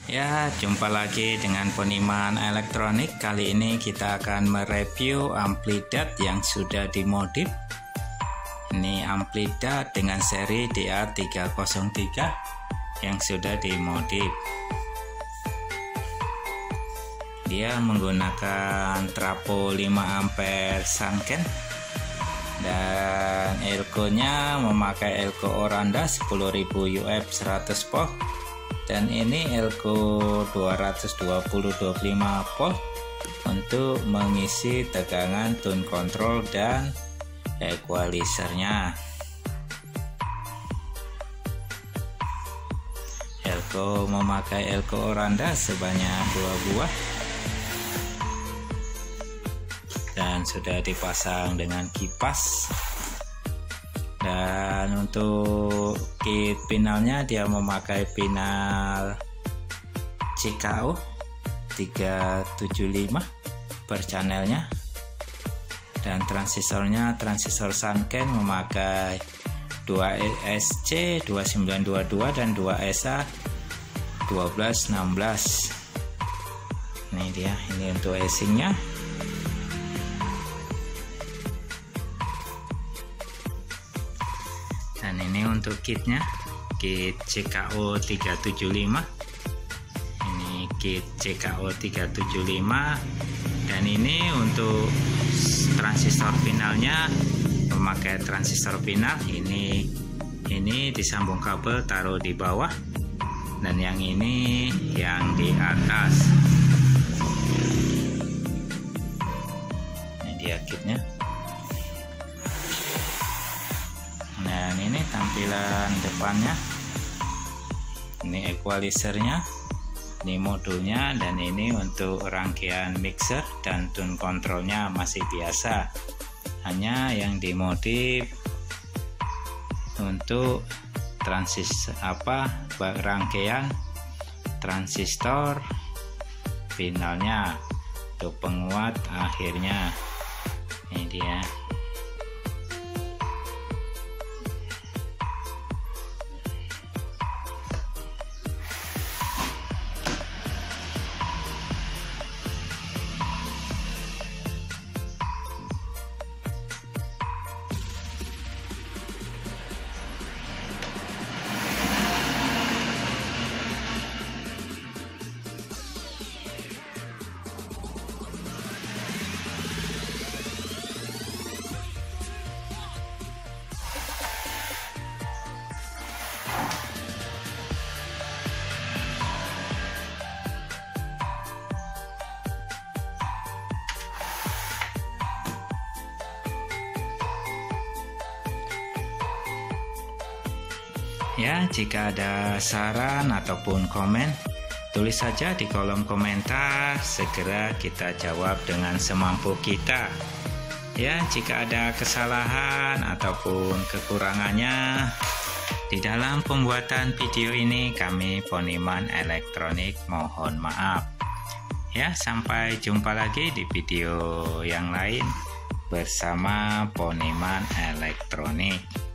Ya, jumpa lagi dengan Poniman Elektronik. Kali ini kita akan mereview amplidat yang sudah dimodif. Ini amplidat dengan seri DA303 yang sudah dimodif. Dia menggunakan trafo 5 ampere Sanken dan elko-nya memakai elko Oranda 10.000 UF 100 volt. Dan ini elko 220-25 volt untuk mengisi tegangan tune control dan equalizernya. Elko memakai elko Oranda sebanyak 2 buah dan sudah dipasang dengan kipas. Dan untuk kit pinalnya dia memakai pinal CKO 375 per channelnya, dan transisornya transisor Sanken memakai 2SC 2922 dan 2SA 1216. Ini dia, ini untuk casingnya. Dan ini untuk kitnya, kit CKO 375. Ini kit CKO 375. Dan ini untuk transistor finalnya memakai transistor final. Ini disambung kabel, taruh di bawah, dan yang ini yang di atas. Ini dia kitnya. Dan ini tampilan depannya, ini equalizernya, ini modulnya, dan ini untuk rangkaian mixer dan tune controlnya masih biasa. Hanya yang dimodif untuk rangkaian transistor finalnya untuk penguat akhirnya. Ini dia. Ya, jika ada saran ataupun komen, tulis saja di kolom komentar, segera kita jawab dengan semampu kita. Ya, jika ada kesalahan ataupun kekurangannya di dalam pembuatan video ini, kami Poniman Elektronik mohon maaf. Ya, sampai jumpa lagi di video yang lain bersama Poniman Elektronik.